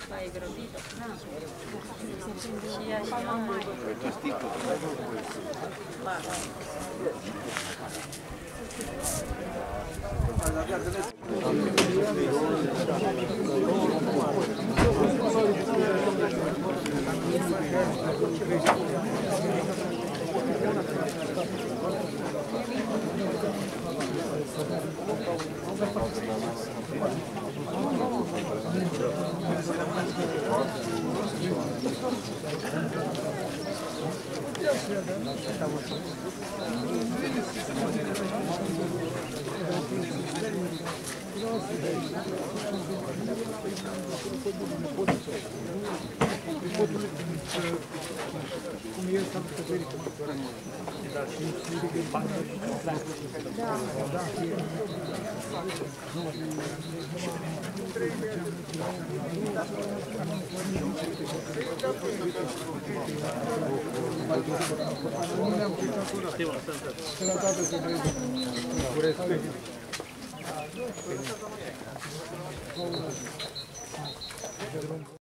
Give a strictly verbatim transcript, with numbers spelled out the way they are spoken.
Mai grăbită. Da. Și ea și ea mai... Ba, da. Cum e să descoperi cum dar și de bani. Da, da, Știu,